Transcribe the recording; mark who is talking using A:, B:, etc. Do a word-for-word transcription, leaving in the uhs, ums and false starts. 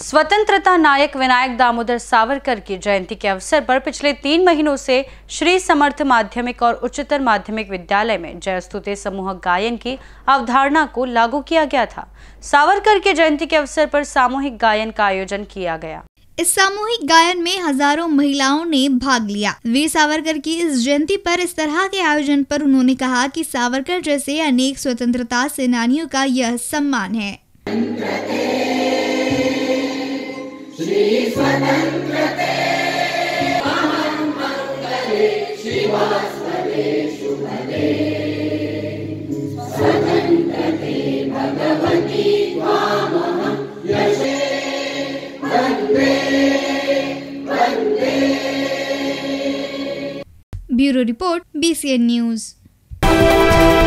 A: स्वतंत्रता नायक विनायक दामोदर सावरकर की जयंती के अवसर पर पिछले तीन महीनों से श्री समर्थ माध्यमिक और उच्चतर माध्यमिक विद्यालय में जयस्तुति समूह गायन की अवधारणा को लागू किया गया था। सावरकर की जयंती के अवसर पर सामूहिक गायन का आयोजन किया गया।
B: इस सामूहिक गायन में हजारों महिलाओं ने भाग लिया। वीर सावरकर की इस जयंती पर इस तरह के आयोजन पर उन्होंने कहा कि सावरकर जैसे अनेक स्वतंत्रता सेनानियों का यह सम्मान है। श्री स्वतंत्रते अहं मंगले शिवास्पदे शुभदे स्वतंत्रते भगवती त्वामहं यशे वन्दे वन्दे। Bureau report, B C N news.